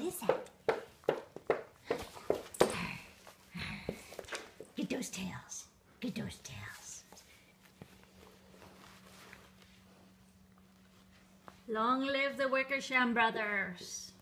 is that? Get those tails. Get those tails. Long live the Wickersham brothers.